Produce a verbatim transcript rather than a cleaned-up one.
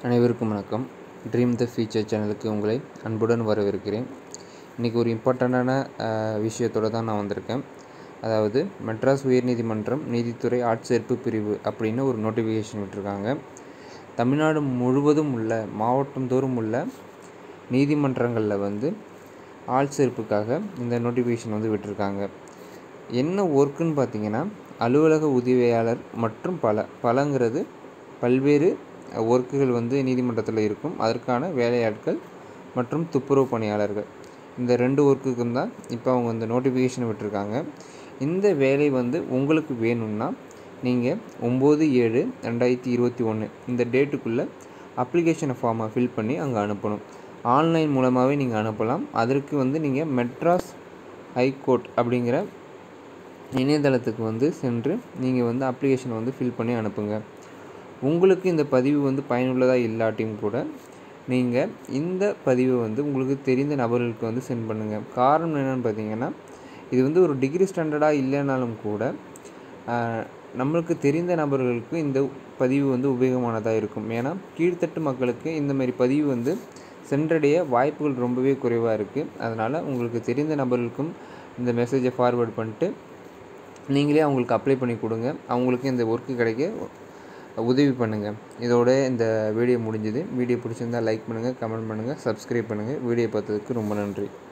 அனைவருக்கும் வணக்கம். Dream the future சேனலுக்கு உங்களை அன்புடன் வரவேற்கிறேன். இன்றைக்கி ஒரு இம்பார்ட்டண்ட்டான விஷயத்தோடு தான் நான் வந்திருக்கேன். அதாவது மெட்ராஸ் உயர்நீதிமன்றம் நீதித்துறை ஆட்சேர்ப்பு பிரிவு அப்படின்னு ஒரு நோட்டிஃபிகேஷன் விட்டுருக்காங்க. தமிழ்நாடு முழுவதும் உள்ள மாவட்டந்தோறும் உள்ள நீதிமன்றங்களில் வந்து ஆட்சேர்ப்புக்காக இந்த நோட்டிஃபிகேஷன் வந்து விட்டுருக்காங்க. என்ன ஒர்க்குன்னு பார்த்தீங்கன்னா, அலுவலக உதவியாளர் மற்றும் பல பலங்கிறது பல்வேறு ஒர்க்குகள் வந்து நீதிமன்றத்தில் இருக்கும். அதற்கான வேலையாட்கள் மற்றும் துப்புரவு பணியாளர்கள், இந்த ரெண்டு ஒர்க்குக்கும் தான் இப்போ அவங்க இந்த நோட்டிஃபிகேஷன் விட்டுருக்காங்க. இந்த வேலை வந்து உங்களுக்கு வேணும்னா நீங்கள் ஒம்பது ஏழு ரெண்டாயிரத்தி இருபத்தி ஒன்று இந்த டேட்டுக்குள்ளே அப்ளிகேஷனை ஃபார்மை ஃபில் பண்ணி அங்கே அனுப்பணும். ஆன்லைன் மூலமாகவே நீங்கள் அனுப்பலாம். அதற்கு வந்து நீங்கள் மெட்ராஸ் ஹைகோர்ட் அப்படிங்கிற இணையதளத்துக்கு வந்து சென்று நீங்கள் வந்து அப்ளிகேஷனை வந்து ஃபில் பண்ணி அனுப்புங்க. உங்களுக்கு இந்த பதிவு வந்து பயனுள்ளதாக இல்லாட்டியும் கூட நீங்கள் இந்த பதிவை வந்து உங்களுக்கு தெரிந்த நபர்களுக்கு வந்து சென்ட் பண்ணுங்கள். காரணம் என்னென்னு பார்த்தீங்கன்னா, இது வந்து ஒரு டிகிரி ஸ்டாண்டர்டாக இல்லைனாலும் கூட நம்மளுக்கு தெரிந்த நபர்களுக்கு இந்த பதிவு வந்து உபயோகமானதாக இருக்கும். ஏன்னா கீழ்த்தட்டு மக்களுக்கு இந்தமாரி பதிவு வந்து சென்றடைய வாய்ப்புகள் ரொம்பவே குறைவாக இருக்குது. அதனால் உங்களுக்கு தெரிந்த நபர்களுக்கும் இந்த மெசேஜை ஃபார்வேர்ட் பண்ணிட்டு நீங்களே அவங்களுக்கு அப்ளை பண்ணி கொடுங்க. அவங்களுக்கு இந்த ஒர்க்கு கிடைக்க உதவி பண்ணுங்கள். இதோட இந்த வீடியோ முடிஞ்சுது. வீடியோ பிடிச்சிருந்தால் லைக் பண்ணுங்கள், கமெண்ட் பண்ணுங்கள், சப்ஸ்கிரைப் பண்ணுங்கள். வீடியோ பார்த்ததுக்கு ரொம்ப நன்றி.